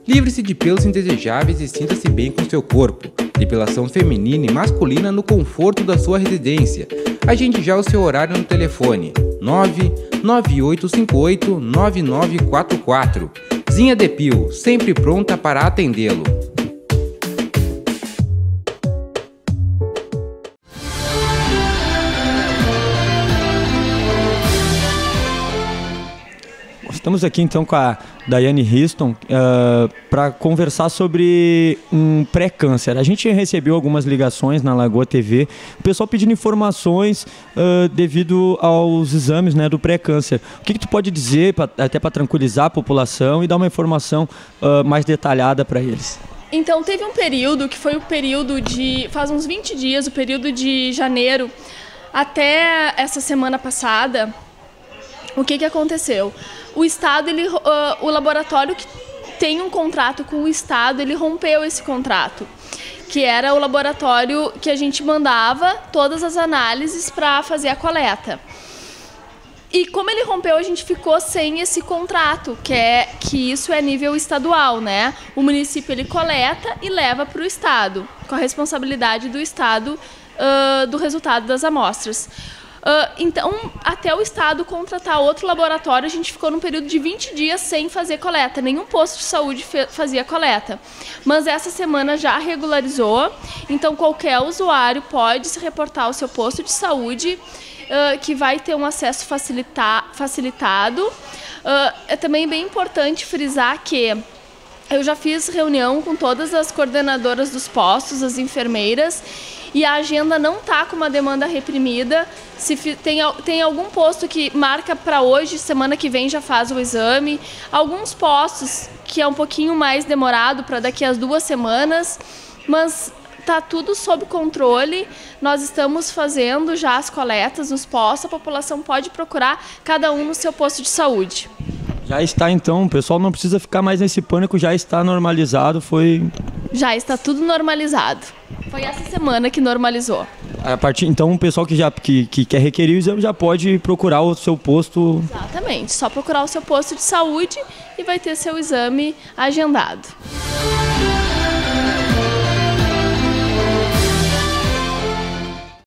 Livre-se de pelos indesejáveis e sinta-se bem com seu corpo. Depilação feminina e masculina no conforto da sua residência. Agende já o seu horário no telefone 99858-9944. Zinha Depil, sempre pronta para atendê-lo. Estamos aqui então com a Daiane Riston para conversar sobre um pré-câncer. A gente recebeu algumas ligações na Lagoa TV, o pessoal pedindo informações devido aos exames, né, do pré-câncer. O que tu pode dizer, até para tranquilizar a população e dar uma informação mais detalhada para eles? Então, teve um período que foi o período de, faz uns 20 dias, o período de janeiro até essa semana passada. O que aconteceu? O Estado, o laboratório que tem um contrato com o Estado, ele rompeu esse contrato, que era o laboratório que a gente mandava todas as análises para fazer a coleta. E como ele rompeu, a gente ficou sem esse contrato, que isso é nível estadual, né? O município ele coleta e leva para o Estado, com a responsabilidade do Estado do resultado das amostras. Então, até o Estado contratar outro laboratório, a gente ficou num período de 20 dias sem fazer coleta. Nenhum posto de saúde fazia coleta. Mas essa semana já regularizou, então qualquer usuário pode se reportar ao seu posto de saúde, que vai ter um acesso facilitado. É também bem importante frisar que eu já fiz reunião com todas as coordenadoras dos postos, as enfermeiras, e a agenda não está com uma demanda reprimida. Se tem algum posto que marca para hoje, semana que vem já faz o exame. Alguns postos que é um pouquinho mais demorado para daqui a 2 semanas, mas está tudo sob controle. Nós estamos fazendo já as coletas nos postos, a população pode procurar cada um no seu posto de saúde. Já está então, o pessoal não precisa ficar mais nesse pânico, já está normalizado, Já está tudo normalizado. Foi essa semana que normalizou. Então o pessoal que quer requerir o exame já pode procurar o seu posto. Exatamente, só procurar o seu posto de saúde e vai ter seu exame agendado.